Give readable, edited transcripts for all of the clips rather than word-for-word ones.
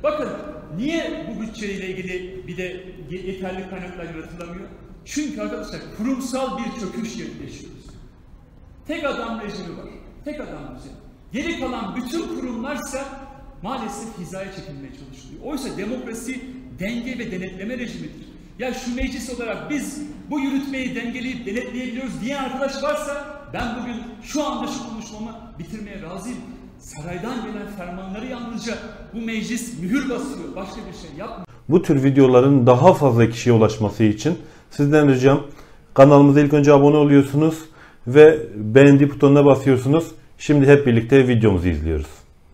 Bakın niye bu bütçeyle ilgili bir de yeterli kaynaklar yaratılamıyor? Çünkü arkadaşlar kurumsal bir çöküş yaşıyoruz. Tek adam rejimi var. Tek adam rejimi. Geri kalan bütün kurumlarsa maalesef hizaya çekilmeye çalışılıyor. Oysa demokrasi denge ve denetleme rejimidir. Ya şu meclis olarak biz bu yürütmeyi dengeleyip denetleyebiliyoruz diyen arkadaş varsa ben bugün şu anda şu konuşmamı bitirmeye razıyım. Saraydan gelen fermanları yalnızca bu meclis mühür basıyor. Başka bir şey yapmıyor. Bu tür videoların daha fazla kişiye ulaşması için sizden ricam kanalımıza ilk önce abone oluyorsunuz ve beğendi butonuna basıyorsunuz. Şimdi hep birlikte videomuzu izliyoruz.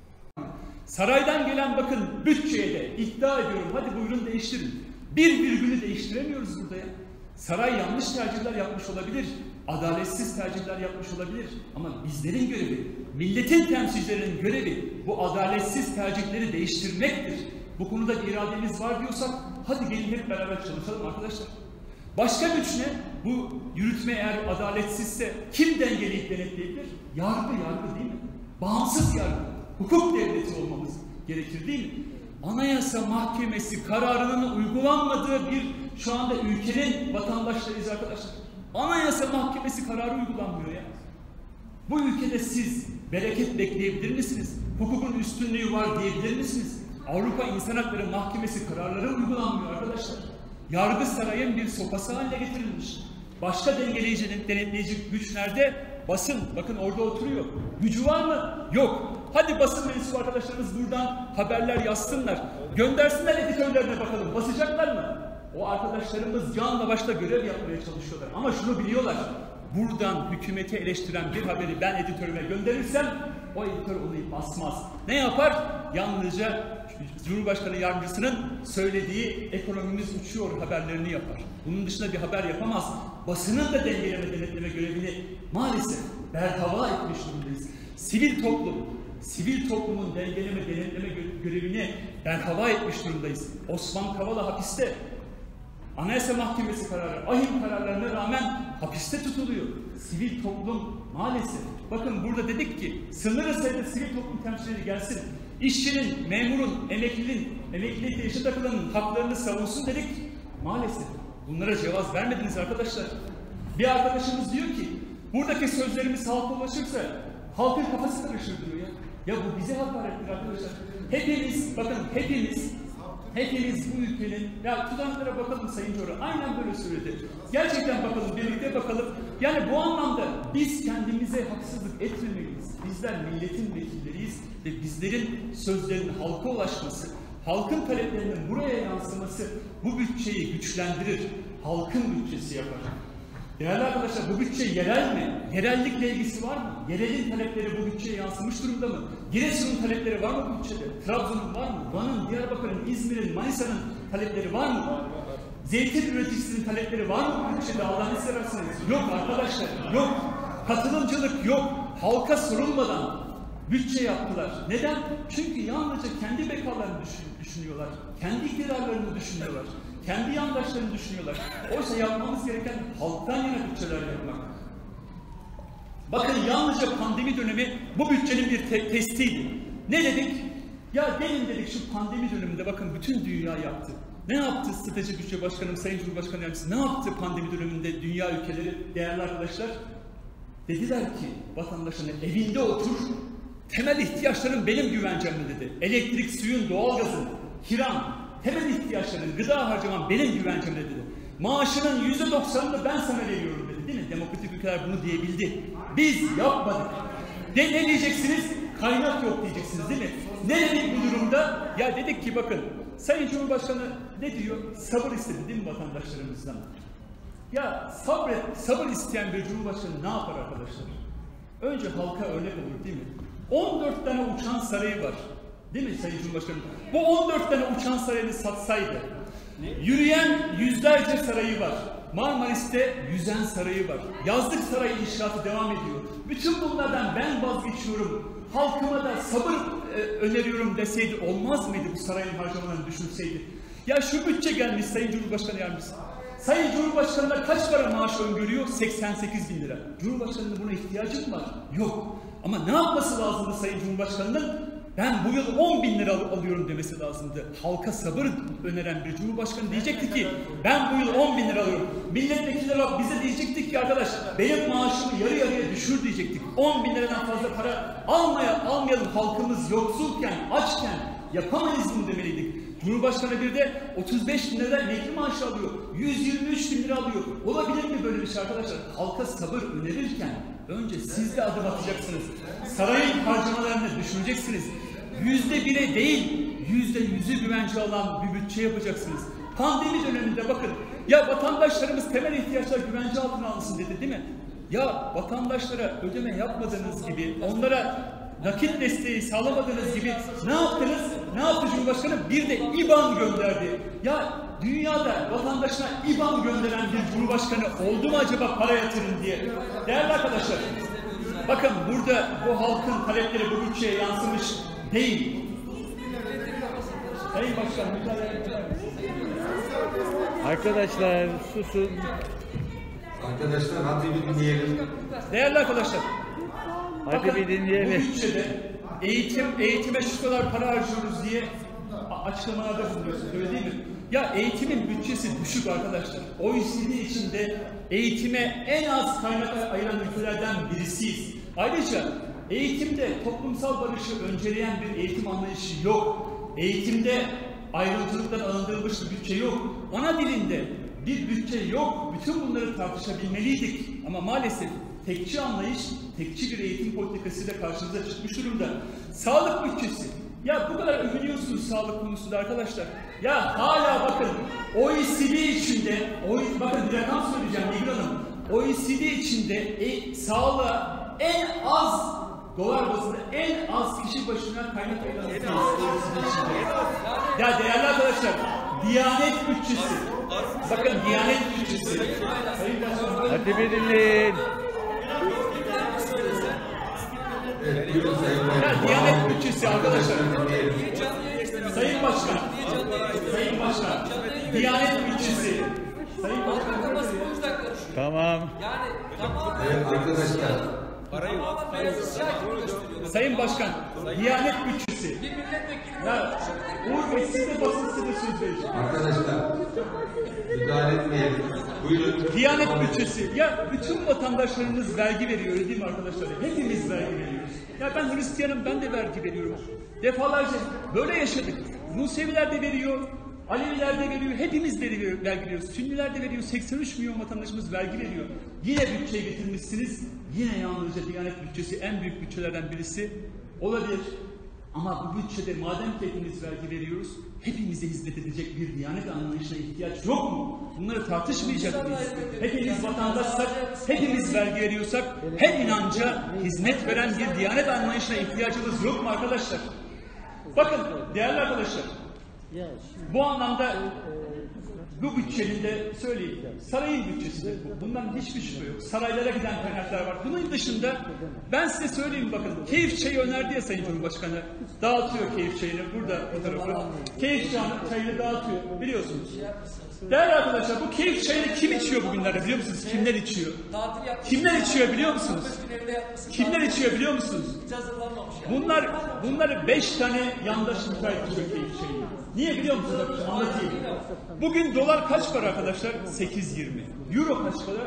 Saraydan gelen bakın bütçeye de iddia ediyorum hadi buyurun değiştirin. Bir virgülü değiştiremiyoruz burada ya. Saray yanlış tercihler yapmış olabilir. Adaletsiz tercihler yapmış olabilir. Ama bizlerin görevi, milletin temsilcilerinin görevi bu adaletsiz tercihleri değiştirmektir. Bu konuda bir irademiz var diyorsak hadi gelin hep beraber çalışalım arkadaşlar. Başka güç ne? Bu yürütme eğer adaletsizse kim dengeleyip denetleyebilir? Yargı değil mi? Bağımsız yargı, hukuk devleti olmamız gerekir değil mi? Anayasa Mahkemesi kararının uygulanmadığı bir şu anda ülkenin vatandaşlarıyız arkadaşlar. Anayasa Mahkemesi kararı uygulanmıyor ya. Bu ülkede siz bereket bekleyebilir misiniz? Hukukun üstünlüğü var diyebilir misiniz? Avrupa İnsan Hakları Mahkemesi kararları uygulanmıyor arkadaşlar. Yargı sarayın bir sopası haline getirilmiş. Başka dengeleyici, denetleyici güç nerede? Basın. Bakın orada oturuyor. Gücü var mı? Yok. Hadi basın mensubu arkadaşlarımız buradan haberler yazsınlar. Göndersinler editörlerine bakalım. Basacaklar mı? O arkadaşlarımız canla başla görev yapmaya çalışıyorlar. Ama şunu biliyorlar. Buradan hükümeti eleştiren bir haberi ben editörüme gönderirsem o editör onu basmaz. Ne yapar? Yalnızca Cumhurbaşkanı Yardımcısının söylediği ekonomimiz uçuyor haberlerini yapar. Bunun dışında bir haber yapamaz. Basının da dengeleme, denetleme görevini maalesef berhava etmiş durumdayız. Sivil toplumun dengeleme, denetleme görevini berhava etmiş durumdayız. Osman Kavala hapiste. Anayasa Mahkemesi kararı, ahim kararlarına rağmen hapiste tutuluyor. Sivil toplum maalesef. Bakın burada dedik ki sınırlı sayıda sivil toplum temsilcileri gelsin. İşçinin, memurun, emeklilikte yaşa takılanın haklarını savunsun dedik. Maalesef bunlara cevaz vermediniz arkadaşlar. Bir arkadaşımız diyor ki buradaki sözlerimiz halka ulaşırsa halkın kafası karışır diyor ya. Ya bu bize hakarettir arkadaşlar. Hepimiz, bakın hepimiz bu ülkenin, ya tutanaklara bakalım Sayın Cora, aynen böyle söyledi. Gerçekten bakalım, birlikte bakalım. Yani bu anlamda biz kendimize haksızlık etmemeliyiz. Bizler milletin vekilleriyiz ve bizlerin sözlerinin halka ulaşması, halkın taleplerinin buraya yansıması bu bütçeyi güçlendirir. Halkın bütçesi yapar. Değerli arkadaşlar bu bütçe yerel mi? Yerellikle ilgisi var mı? Yerelin talepleri bu bütçeye yansımış durumda mı? Giresun'un talepleri var mı bu bütçede? Trabzon'un var mı? Van'ın, Diyarbakır'ın, İzmir'in, Manisa'nın talepleri var mı? Zeytin üreticisinin talepleri var mı bu bütçede? Allah'ını seversiniz. Yok arkadaşlar, yok. Katılımcılık yok. Halka sorulmadan bütçe yaptılar. Neden? Çünkü yalnızca kendi bekalarını düşünüyorlar. Kendi iktidarlarını düşünüyorlar. Kendi yandaşlarını düşünüyorlar. Oysa yapmamız gereken halktan yana bütçeler yapmak. Bakın yalnızca pandemi dönemi bu bütçenin bir testiydi. Ne dedik? Ya gelin dedik şu pandemi döneminde bakın bütün dünya yaptı. Ne yaptı Strateji Bütçe Başkanım, Sayın Cumhurbaşkanı Yardımcısı? Ne yaptı pandemi döneminde dünya ülkeleri, değerli arkadaşlar? Dediler ki vatandaşına evinde otur, temel ihtiyaçların benim güvencemde dedi. Elektrik, suyun, doğalgazın, kiran, temel ihtiyaçların, gıda harcaman benim güvencemde dedi. Maaşının %90'ını ben sana veriyorum dedi değil mi? Demokratik ülkeler bunu diyebildi. Biz yapmadık. Ne diyeceksiniz? Kaynak yok diyeceksiniz değil mi? Ne dedik bu durumda? Ya dedik ki bakın Sayın Cumhurbaşkanı ne diyor? Sabır istedi değil mi vatandaşlarımızdan? Ya sabır isteyen bir Cumhurbaşkanı ne yapar arkadaşlar? Önce halka örnek olur değil mi? 14 tane uçan sarayı var. Değil mi Sayın Cumhurbaşkanı? Bu 14 tane uçan sarayını satsaydı, yürüyen yüzlerce sarayı var. Marmaris'te yüzen sarayı var. Yazlık sarayı inşaatı devam ediyor. Bütün bunlardan ben vazgeçiyorum. Halkıma da sabır öneriyorum deseydi olmaz mıydı bu sarayın harcamalarını düşünseydi? Ya şu bütçe gelmiş Sayın Cumhurbaşkanı Yardımcısı. Sayın Cumhurbaşkanı'na kaç para maaş öngörüyor? 88.000 lira. Cumhurbaşkanı'nın buna ihtiyacı mı var? Yok. Ama ne yapması lazımdı Sayın Cumhurbaşkanı'nın? Ben bu yıl 10.000 lira alıyorum demesi lazımdı. Halka sabır öneren bir cumhurbaşkanı diyecekti ki ben bu yıl 10.000 lira alıyorum. Milletvekilleri bize diyecektik ki arkadaş benim maaşımı yarı yarıya düşür diyecektik. 10.000 liradan fazla para almayalım, halkımız yoksulken, açken yapamayız bunu demeliydik. Cumhurbaşkanı bir de 35.000 liradan emekli maaşı alıyor. 123.000 lira alıyor. Olabilir mi böyle bir şey arkadaşlar? Halka sabır önerirken önce siz de adım atacaksınız. Sarayın harcamalarını düşüneceksiniz. %1'e değil, %100'ü güvence alan bir bütçe yapacaksınız. Pandemi döneminde bakın, ya vatandaşlarımız temel ihtiyaçlar güvence altına alınsın dedi değil mi? Ya vatandaşlara ödeme yapmadığınız gibi, onlara nakit desteği sağlamadığınız gibi ne yaptınız? Ne yaptı Cumhurbaşkanı? Bir de İBAN gönderdi. Ya dünyada vatandaşına İBAN gönderen bir Cumhurbaşkanı oldu mu acaba para yatırın diye? Değerli arkadaşlar, bakın burada bu halkın talepleri bu bütçeye yansımış değil. Sayın Başkan, müsaade. Arkadaşlar susun. Arkadaşlar hadi bir dinleyelim. Değerli arkadaşlar, Hadi bir dinleyelim. Bu bütçede eğitime şu kadar para harcıyoruz diye açıklamalarda bulunuyorsunuz, öyle değil mi? Ya eğitimin bütçesi düşük arkadaşlar. OECD içinde eğitime en az kaynak ayıran ülkelerden birisiyiz. Ayrıca eğitimde toplumsal barışı önceleyen bir eğitim anlayışı yok. Eğitimde ayrımcılıktan arındırılmış bir bütçe yok. Ana dilinde bir bütçe yok. Bütün bunları tartışabilmeliydik. Ama maalesef tekçi anlayış, tekçi bir eğitim politikasıyla karşımıza çıkmış durumda. Sağlık bütçesi. Ya bu kadar övünüyorsunuz sağlık konusunda arkadaşlar. Ya hala bakın OECD içinde, bakın bir rakam söyleyeceğim Nilgün Hanım. OECD içinde sağlığa en az dolar bazında en az kişi başına kaynak ayıran. Ya değerli arkadaşlar, Diyanet bütçesi. Bakın Diyanet bütçesi. Sayın Başkanım. Hadi bir dinleyin. Evet, buyurun Sayın Başkan. Ya Diyanet bütçesi arkadaşlar. Sayın Başkan. Sayın Başkan. Diyanet bütçesi. Sayın Başkan. Tamam. Evet arkadaşlar. Sayın Başkan. Diyanet bütçesi. Ya Uğur Bey siz de basın size söz vereceğim. Arkadaşlar. Müdahale etmeyelim. Buyurun. Diyanet bütçesi. Ya bütün vatandaşlarımız vergi veriyor öyle değil mi arkadaşlar? Hepimiz vergi veriyoruz. Ya ben Hristiyanım, ben de vergi veriyorum. Defalarca böyle yaşadık. Museviler de veriyor, Aleviler de veriyor, hepimiz vergi veriyoruz. Sünniler de veriyor, 83 milyon vatandaşımız vergi veriyor. Yine bütçeye getirmişsiniz, yine yalnızca Diyanet bütçesi en büyük bütçelerden birisi olabilir. Ama bu bütçede madem ki hepimiz vergi veriyoruz, hepimize hizmet edecek bir Diyanet anlayışına ihtiyaç yok mu? Bunları tartışmayacak mıyız? Hepimiz vatandaşsak, hepimiz vergi veriyorsak, her inanca hizmet veren bir Diyanet anlayışına ihtiyacımız yok mu arkadaşlar? Bakın değerli arkadaşlar, bu anlamda bu bütçenin de söyleyeyim, sarayın bütçesidir bu. Bundan hiçbir şüphe yok. Saraylara giden kaynaklar var. Bunun dışında ben size söyleyeyim bakın, keyif çayı önerdi ya Sayın Cumhurbaşkanı. Dağıtıyor keyif çayını, burada bu tarafı. Keyif çayını dağıtıyor, biliyorsunuz. Değerli arkadaşlar, bu keyif çayını kim içiyor bugünlerde biliyor musunuz? Kimler içiyor? Kimler içiyor biliyor musunuz? Kimler içiyor biliyor musunuz? Bunları 5 tane yandaş müteahhit içiyor keyif çayını. Niye biliyor musunuz? Anlatayım. Bugün dolar kaç para arkadaşlar? 8.20. Euro kaç para? 9.70.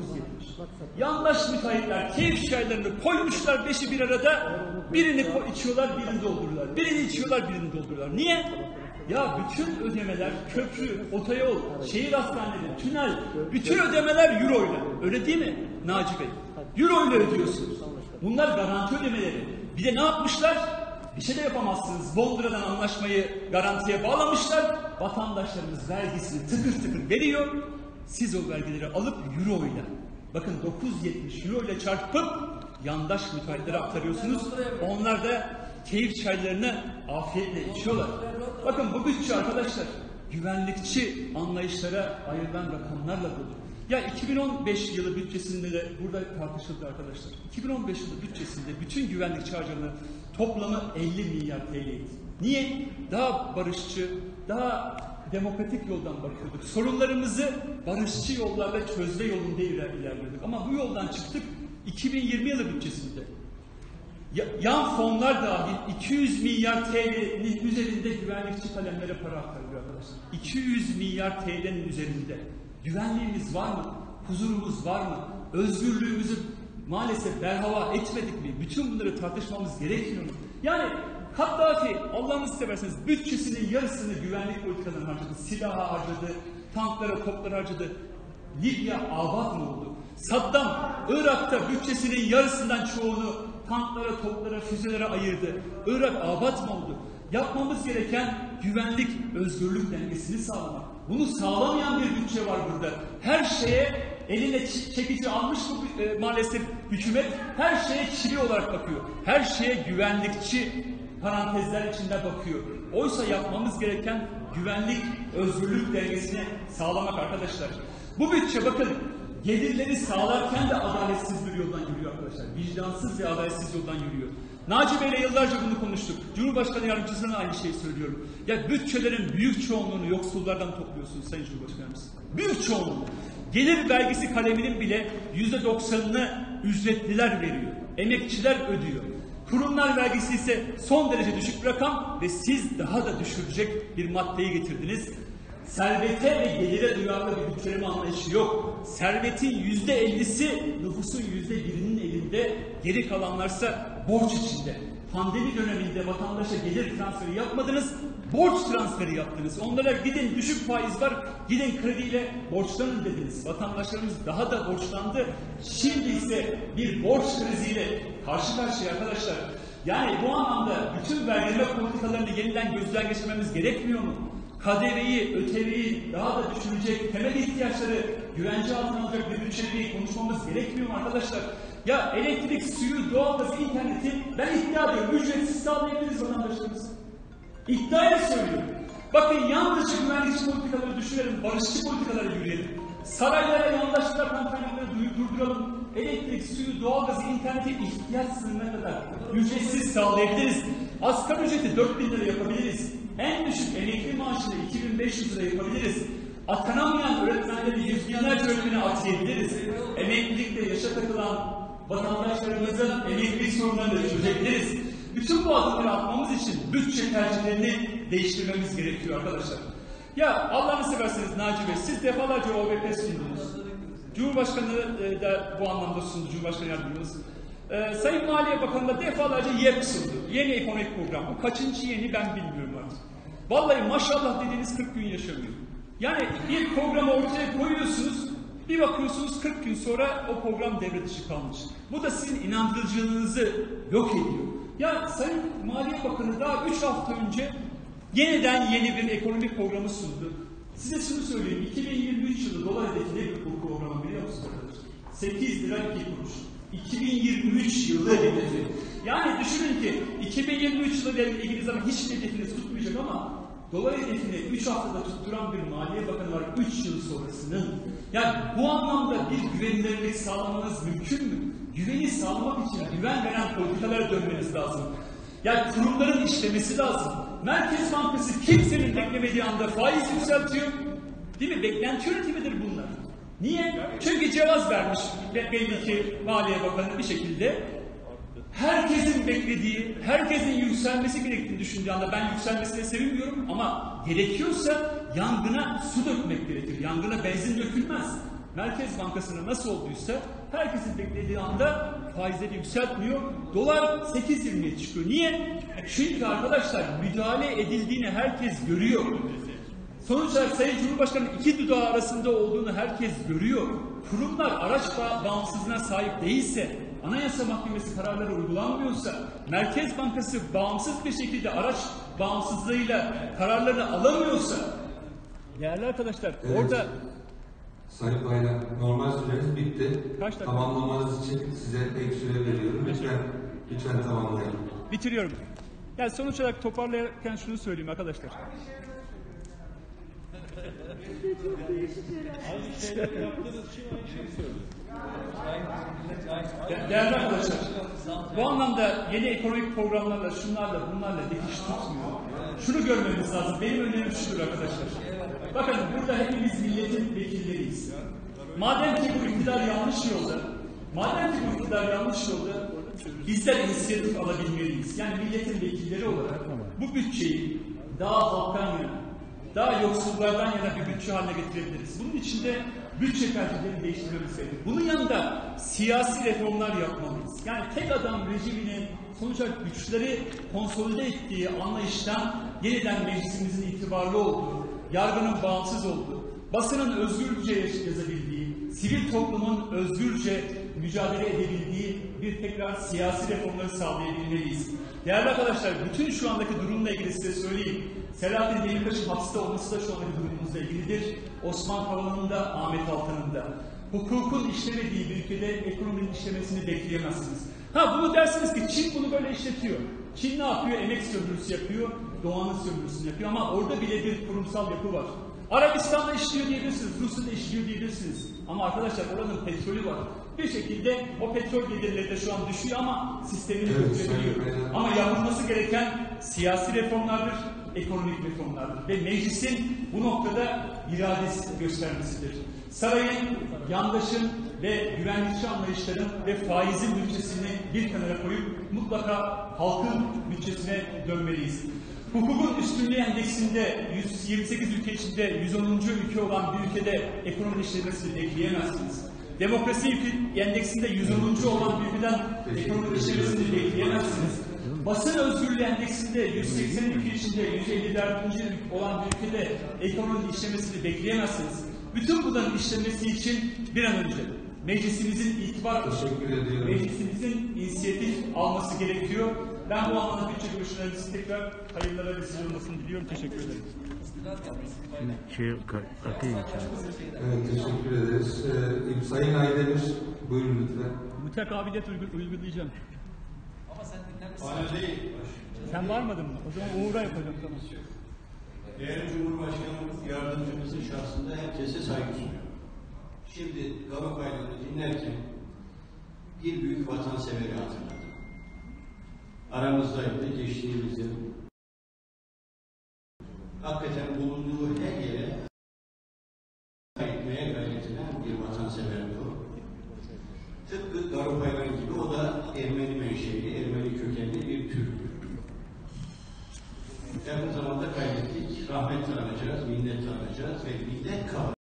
Yandaş müteahhitler keyif çaylarını koymuşlar 5'i bir arada. Birini içiyorlar, birini dolduruyorlar. Birini içiyorlar, birini dolduruyorlar. Niye? Ya bütün ödemeler, köprü, otoyol, şehir hastaneleri, tünel, bütün ödemeler euro ile. Öyle değil mi Naci Bey? Euro ile ödüyorsunuz. Bunlar garanti ödemeleri. Bir de ne yapmışlar? Bir şey de yapamazsınız. Londra'dan anlaşmayı garantiye bağlamışlar. Vatandaşlarımız vergisini tıkır tıkır veriyor. Siz o vergileri alıp euro ile, bakın 9.70 euro ile çarpıp yandaş müteahhitlere aktarıyorsunuz. Onlar da keyif çaylarını afiyetle içiyorlar. Bakın bu bütçe arkadaşlar güvenlikçi anlayışlara ayrılan rakamlarla dolu. Ya 2015 yılı bütçesinde de burada tartışıldı arkadaşlar. 2015 yılı bütçesinde bütün güvenlikçi harcamaları toplamı 50 milyar TL'ydi. Niye? Daha barışçı, daha demokratik yoldan bakıyorduk. Sorunlarımızı barışçı yollarla çözme yolunda ilerliyorduk. Ama bu yoldan çıktık 2020 yılı bütçesinde. Yan fonlar dahil 200 milyar TL'nin üzerinde güvenlikçi kalemlere para aktarılıyor arkadaşlar. 200 milyar TL'nin üzerinde. Güvenliğimiz var mı? Huzurumuz var mı? Özgürlüğümüzü maalesef berhava etmedik mi? Bütün bunları tartışmamız gerekmiyor mu? Yani Kaddafi Allah'ınızı severseniz bütçesinin yarısını güvenlik politikalarına harcadı. Silaha harcadı, tanklara, toplara harcadı. Libya abat mı oldu? Saddam Irak'ta bütçesinin yarısından çoğunu tanklara, toplara, füzelere ayırdı. Irak abat mı oldu? Yapmamız gereken güvenlik, özgürlük dengesini sağlamak. Bunu sağlamayan bir bütçe var burada. Her şeye eline çekici almış bu maalesef hükümet. Her şeye çivi olarak bakıyor. Her şeye güvenlikçi parantezler içinde bakıyor. Oysa yapmamız gereken güvenlik, özgürlük dengesini sağlamak arkadaşlar. Bu bütçe bakın gelirleri sağlarken de adaletsiz bir yoldan yürüyor arkadaşlar. Vicdansız ve adaletsiz yoldan yürüyor. Naci Bey'le yıllarca bunu konuştuk. Cumhurbaşkanı Yardımcısına aynı şeyi söylüyorum. Ya bütçelerin büyük çoğunluğunu yoksullardan topluyorsunuz Sayın Cumhurbaşkanımız. Büyük çoğunluğu. Gelir vergisi kaleminin bile %90'ını ücretliler veriyor. Emekçiler ödüyor. Kurumlar vergisi ise son derece düşük bir rakam ve siz daha da düşürecek bir maddeyi getirdiniz. Servete ve gelire duyarlı bir bütçeleme anlayışı yok. Servetin %50'si nüfusun %1'inin elinde, geri kalanlarsa borç içinde. Pandemi döneminde vatandaşa gelir transferi yapmadınız, borç transferi yaptınız. Onlara gidin düşük faiz var, gidin krediyle borçlanın dediniz. Vatandaşlarımız daha da borçlandı. Şimdi ise bir borç kriziyle karşı karşıya arkadaşlar. Yani bu anlamda bütün vergileme politikalarını yeniden gözden geçirmemiz gerekmiyor mu? KDV'yi, ÖTV'yi daha da düşürecek, temel ihtiyaçları güvence altına alacak bir bütçeyi konuşmamız gerekmiyor mu arkadaşlar? Ya elektrik, suyu, doğalgazı, interneti ben iddia ediyorum ücretsiz sağlayabiliriz vatandaşlarımız. İddiayla söylüyorum. Bakın yan dışı güvenlikçi politikaları düşünelim, barışçı politikaları yürüyelim. Saraylara yandaşlıklar kampanyaları durduralım. Elektrik, suyu, doğalgazı, interneti ihtiyaç sınırına kadar ücretsiz sağlayabiliriz. Asgari ücreti 4.000 lira yapabiliriz. En düşük emekli maaşını 2.500 lira yapabiliriz. Atanamayan öğretmenleri yüz binlerce öğretmene atayabiliriz. Emeklilikte yaşa takılan vatandaşlarımızın emeklilik sorunlarını çözebiliriz. Bütün bu adımları atmamız için bütçe tercihlerini değiştirmemiz gerekiyor arkadaşlar. Ya Allah'ını severseniz Naci Bey, siz defalarca OVP sundunuz. Cumhurbaşkanı da bu anlamda sundu, Cumhurbaşkanı Yardımcımız. Sayın Maliye Bakanı da defalarca YEP sundu. Yeni ekonomik program. Bu kaçıncı yeni ben bilmiyorum artık. Vallahi maşallah dediğiniz 40 gün yaşamıyor. Yani bir programı ortaya koyuyorsunuz, bir bakıyorsunuz 40 gün sonra o program devre dışı kalmış. Bu da sizin inandırıcılığınızı yok ediyor. Ya Sayın Maliye Bakanı daha 3 hafta önce yeniden yeni bir ekonomik programı sundu. Size şunu söyleyeyim, 2023 yılı dolar hedefi nedir bu programı biliyor musunuz arkadaşlar? 8 lira 2 kuruş. 2023 yılı hedefi. Yani düşünün ki 2023 yılı ilgili zaman hiçbir hedefiniz tutmayacak ama dolar hedefini 3 haftada tutturan bir Maliye Bakanı var 3 yıl sonrasının. Yani bu anlamda bir güvenilirlik sağlamanız mümkün mü? Güveni sağlamak için güven veren politikalara dönmeniz lazım. Yani kurumların işlemesi lazım. Merkez Bankası kimsenin beklemediği anda faiz yükseltiyor. Değil mi? Beklenti yönetimidir bunlar. Niye? Çünkü cevaz vermiş belli ki Maliye Bakanı bir şekilde. Herkesin beklediği, herkesin yükselmesi gerektiğini düşündüğü anda ben yükselmesine sevinmiyorum ama gerekiyorsa yangına su dökmek gerekir. Yangına benzin dökülmez. Merkez Bankası'na nasıl olduysa herkesin beklediği anda faizleri yükseltmiyor. Dolar 8.20'ye çıkıyor. Niye? Çünkü arkadaşlar müdahale edildiğini herkes görüyor. Sonuç olarak Sayın Cumhurbaşkanı iki dudağı arasında olduğunu herkes görüyor. Kurumlar araç bağımsızlığına sahip değilse, Anayasa Mahkemesi kararları uygulanmıyorsa, Merkez Bankası bağımsız bir şekilde araç bağımsızlığıyla kararlarını alamıyorsa, değerli arkadaşlar evet. Orada Sayın Bayrak, normal süreniz bitti. Kaç dakika? Tamamlamanız için size ek süre veriyorum. Lütfen tamamlayın. bitiriyorum. Yani sonuç olarak toparlarken şunu söyleyeyim arkadaşlar. Değerli arkadaşlar, bu anlamda yeni ekonomik programlarla, şunlarla, bunlarla dikiş tutmuyor. Şunu görmemiz lazım, benim önerim şudur arkadaşlar. Bakın burada hepimiz milletin vekilleriyiz. Madem ki bu iktidar yanlış yolda, bizler inisiyatif alabilmeliyiz. Yani milletin vekilleri olarak bu bütçeyi daha halktan yana, daha yoksullardan yana bir bütçe haline getirebiliriz. Bunun için de bütçe tercihlerini değiştirmemiz gerekir. Bunun yanında siyasi reformlar yapmalıyız. Yani tek adam rejiminin sonuç olarak güçleri konsolide ettiği anlayıştan yeniden meclisimizin itibarlı olduğu, yargının bağımsız olduğu, basının özgürce yazabildiği, sivil toplumun özgürce mücadele edebildiği bir tekrar siyasi reformları sağlayabilmeliyiz. Değerli arkadaşlar, bütün şu andaki durumla ilgili size söyleyeyim. Selahattin Demirtaş'ın hapiste olması da şu andaki durumumuzla ilgilidir. Osman Kavala'nın da, Ahmet Altan'ın da. Hukukun işlemediği bir ülkede ekonominin işlemesini bekleyemezsiniz. Ha bunu dersiniz ki Çin bunu böyle işletiyor. Çin ne yapıyor? Emek sömürüsü yapıyor, doğanın sömürüsünü yapıyor ama orada bile bir kurumsal yapı var. Arabistan'da işliyor diyebilirsiniz, Rusya'da işliyor diyebilirsiniz. Ama arkadaşlar oranın petrolü var. Bir şekilde o petrol gelirleri de şu an düşüyor ama sistemini götürebiliyor. Ama yapılması gereken siyasi reformlardır, ekonomik reformlardır. Ve meclisin bu noktada iradesi göstermesidir. Sarayın, yandaşın ve güvenlikçi anlayışların ve faizin bütçesini bir kenara koyup mutlaka halkın bütçesine dönmeliyiz. Hukukun üstünlüğü endeksinde 128 ülke içinde 110. ülke olan bir ülkede ekonomi işlemesini bekleyemezsiniz. Demokrasi endeksinde 110. olan bir ülkeden ekonomi işlemesini bekleyemezsiniz. Basın özgürlüğü endeksinde 180 ülke içinde 154. olan bir ülkede ekonomi işlemesini bekleyemezsiniz. Bütün bunların işlemesi için bir an önce meclisimizin meclisimizin inisiyatif alması gerekiyor. Ben bu anlamda bütçe görüşlerinizi tekrar hayırlara vesile olmasını diliyorum. Teşekkür ederim. Evet, teşekkür ederiz. Sayın Aydemir, buyurun lütfen. Mütekabiliyet uygulayacağım. Ama sen dinlenmişsin. Sen varmadın mı? O zaman Uğur'a yapacağım. Tamam. Değerli Cumhurbaşkanımız yardımcımızın şahsında herkese saygı sunuyor. Şimdi Garo Bayramı'nı dinlerken bir büyük vatanseveri hatırladım. Aramızdaydı geçtiğimiz yıl. Hakikaten bulunduğu her yere gitmeye gayret eden bir vatanseverdi o. Tıpkı Garo Bayram gibi o da Ermeni menşeli, Ermeni kökenli bir Türktü. Yakın zamanda kaybettik. Rahmet anacağız, minnet anacağız ve minnet kalır.